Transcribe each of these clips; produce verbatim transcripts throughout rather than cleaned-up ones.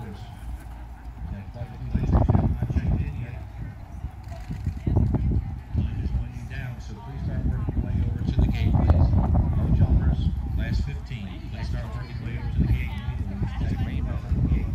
dollars. That quite a few ladies have not checked in yet. Time is winding down, so please start working your way over to the gate, please. No jumpers, last fifteen. Please start working your way over to the gate. Take the rainbow from the gate.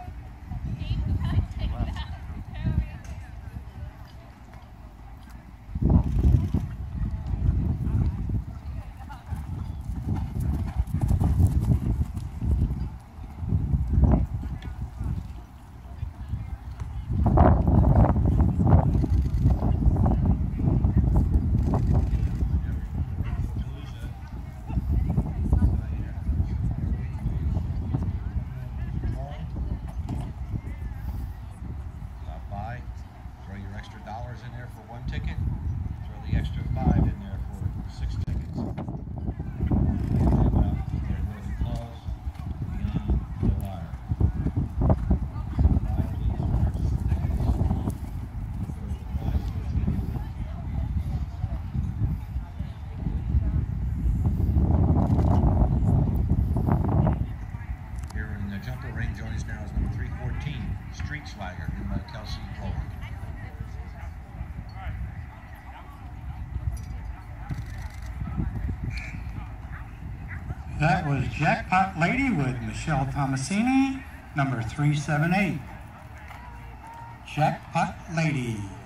Dollars in there for one ticket. Throw the extra five in there for six tickets. Worthy Claus, Beyond the Wire. Five please for purchase of tickets. Here in the jumper ring, joining us now is number three fourteen, Street Swagger, in by Kelsey Rowland. That was Jackpot Lady with Michelle Tomasini, number three seven eight. Jackpot Lady.